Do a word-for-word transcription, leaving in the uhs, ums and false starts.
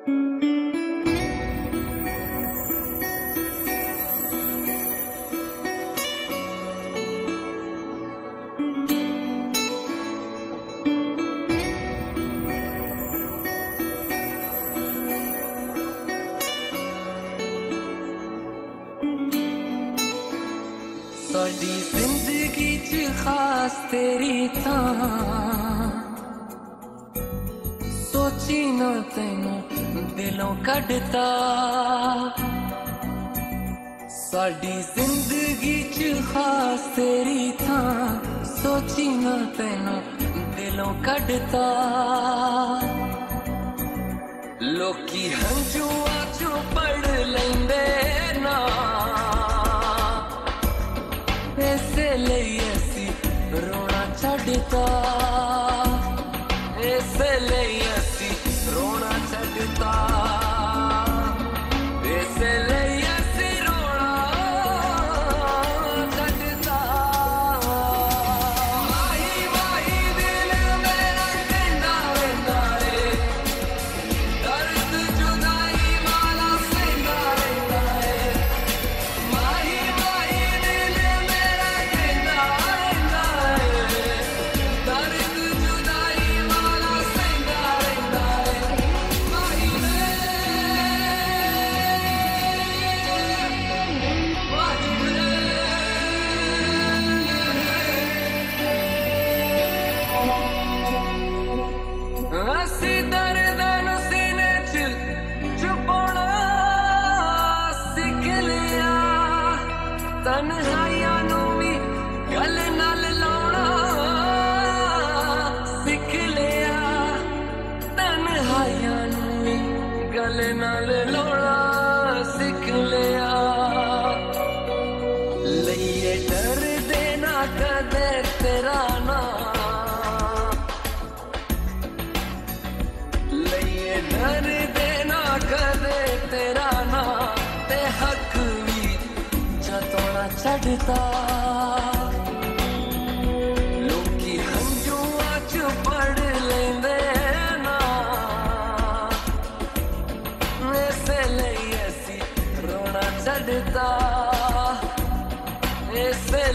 साडी जिंदगी च खास तेरी थां सोची ना तैनू दिलों कढ़ता। साडी जिंदगी च खास तेरी थां सोची ना तैनू दिलों कढ़ता। लोकी हंजुआ चो पढ़ लेंदे ना इसलिए असी रोना छड्डता। इसलिए असी रोना छड्डता। इसलिए असी रोना छड्डता। माही माही दिल मेरा कहंदा रहिंदा रे दर्द जुदाई वाला सहंदा रहिंदा रे। माही माही दिल मेरा कहंदा रहिंदा रे दर्द जुदाई वाला सहंदा रहिंदा रे। माही रे माही रे असी दर्द नू सीने च छुपाना सीख लिया। तन्हाइयां नू भी गल नाल लाउणा सीख लिया। तन्हाइयां नू भी गल नाल लाउणा सीख लिया। लइए डर देना कदे तेरा ना लइए डर देना कदे तेरा ना ते हक भी जतोना छड्डता। लोकी हंजुआ च पढ़ लेंदे ना इसलिए असी रोना छड्डता। इसलिए